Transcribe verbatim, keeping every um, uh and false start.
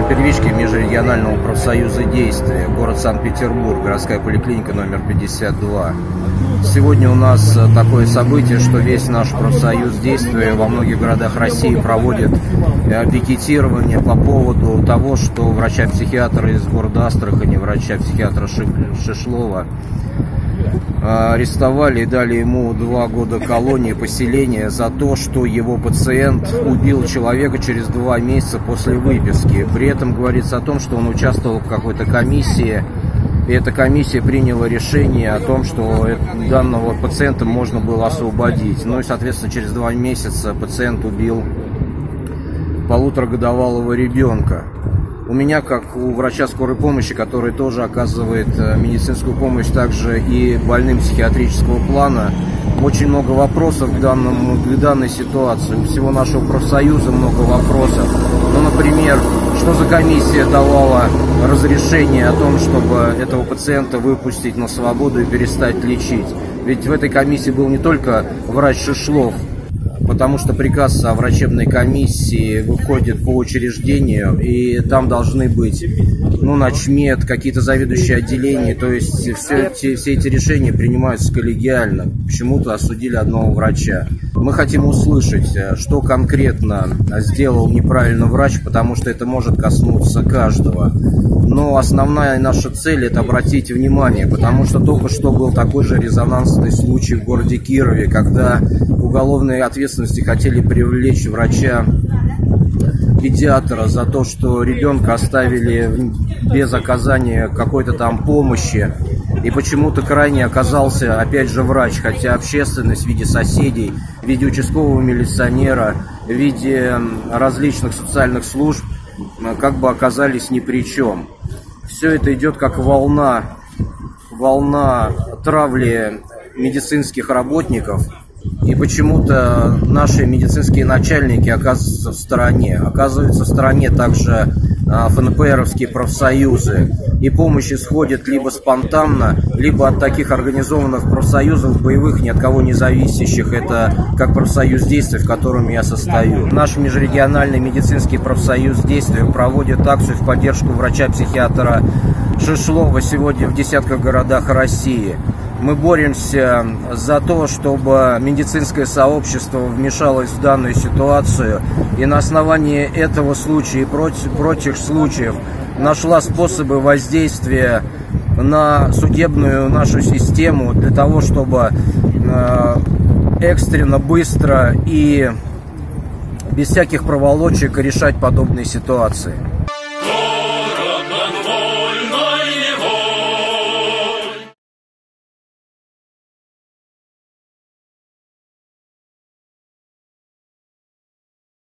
первички Межрегионального профсоюза «Действие», город Санкт-Петербург, городская поликлиника номер пятьдесят два. Сегодня у нас такое событие, что весь наш профсоюз «Действие» во многих городах России проводит пикетирование по поводу того, что врача-психиатра из города Астрахани, врача-психиатра Шишлова, арестовали и дали ему два года колонии поселения за то, что его пациент убил человека через два месяца после выписки. При этом говорится о том, что он участвовал в какой-то комиссии, и эта комиссия приняла решение о том, что данного пациента можно было освободить. Ну и, соответственно, через два месяца пациент убил полуторагодовалого ребенка. У меня, как у врача скорой помощи, который тоже оказывает медицинскую помощь также и больным психиатрического плана, очень много вопросов к, данному, к данной ситуации. У всего нашего профсоюза много вопросов. Ну, например, что за комиссия давала разрешение о том, чтобы этого пациента выпустить на свободу и перестать лечить? Ведь в этой комиссии был не только врач Шишлов, потому что приказ о врачебной комиссии выходит по учреждению, и там должны быть, ну, начмед, какие-то заведующие отделения, то есть все эти, все эти решения принимаются коллегиально. Почему-то осудили одного врача. Мы хотим услышать, что конкретно сделал неправильно врач, потому что это может коснуться каждого. Но основная наша цель — это обратить внимание, потому что только что был такой же резонансный случай в городе Кирове, когда в уголовной ответственности хотели привлечь врача-педиатра за то, что ребенка оставили без оказания какой-то там помощи. И почему-то крайне оказался, опять же, врач, хотя общественность в виде соседей, в виде участкового милиционера, в виде различных социальных служб как бы оказались ни при чем. Все это идет как волна, волна травли медицинских работников, и почему-то наши медицинские начальники оказываются в стороне. Оказываются в стороне также эф эн пэ эровские профсоюзы. И помощь исходит либо спонтанно, либо от таких организованных профсоюзов боевых, ни от кого не зависящих. Это как профсоюз «Действия», в котором я состою. Наш межрегиональный медицинский профсоюз «Действия» проводит акцию в поддержку врача-психиатра Шишлова сегодня в десятках городах России. Мы боремся за то, чтобы медицинское сообщество вмешалось в данную ситуацию и на основании этого случая и прочих, прочих случаев нашла способы воздействия на судебную нашу систему для того, чтобы э, экстренно, быстро и без всяких проволочек решать подобные ситуации.